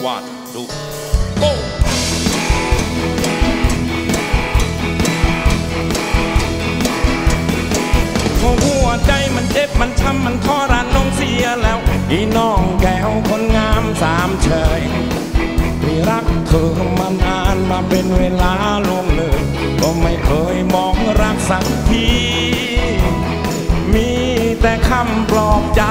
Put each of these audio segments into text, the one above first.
1 2 goหัวใจมันเจ็บมันช้ำมันทรน้องเสียแล้วอีน้องแก้วคนงามสามเฉยที่รักเธอมานานมาเป็นเวลาล่วงเลยก็ไม่เคยมองรักสักทีมีแต่คำปลอบใจ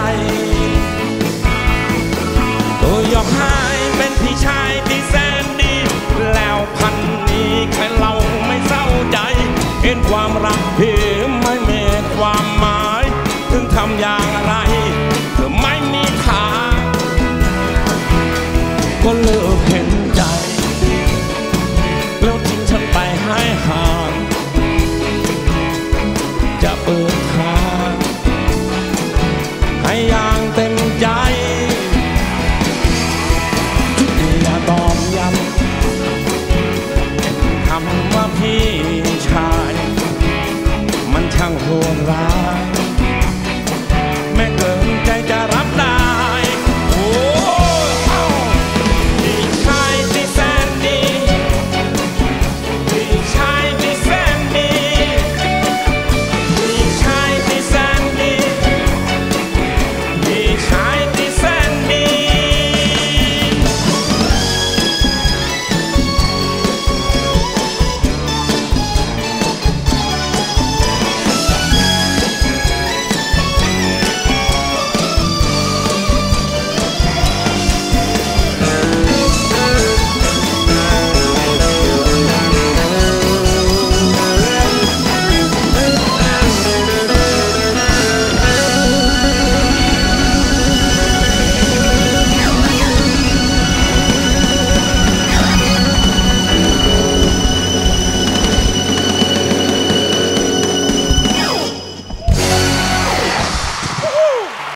ตัวยอกหายเป็นพี่ชายที่แสนดีแล้วพันนี้ใครเราไม่เศร้าใจเห็นความรักที่ไม่มีความหมายถึงทำอย่างไรเธอไม่มีค่าก็เลิกเห็นใจแล้วทิ้งฉันไปให้ห่างจะเปิดทางให้อย่างเต็มใจอย่าตอกย้ำคำว่าพี่ชายมันช่างโหดร้าย